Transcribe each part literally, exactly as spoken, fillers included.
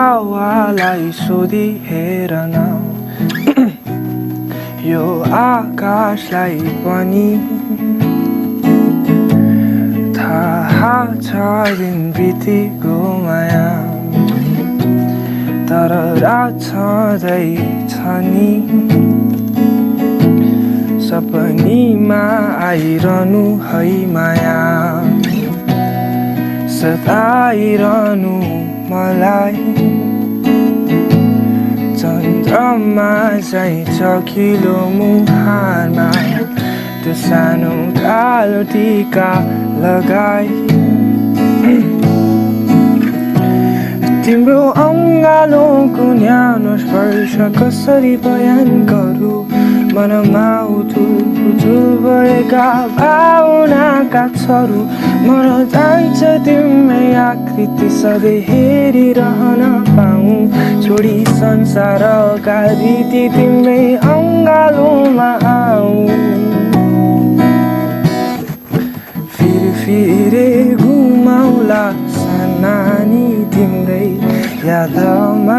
हावालाई सोधी हेर न यो आकाशलाई पनि थाहा छ दिन बितेको माया तर रात छँदैछ नि सपनीमा आइरहनु है माया सताइरहनु मलाई चन्द्रमा चाहिँ चकिलो मुहारमा त्यो सानो कालो टीका लगाई तिम्रो अङ्गालोको न्यानो स्पर्श कसरी बयान गरौँ मनमा उथुल भएका भावनाका छरू मन जान्छ तिम्रै आकृति सधैँ हेरिरहन पाऊँ छोडी संसारका रीति तिम्रै अङ्गालोमा आऊ फिरफिरे घुमाउला नानी तिम्रै यादमा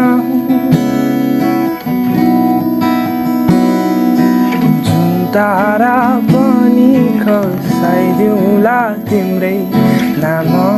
जुन तारा पनि खसाइदिउँला तिम्रै नाम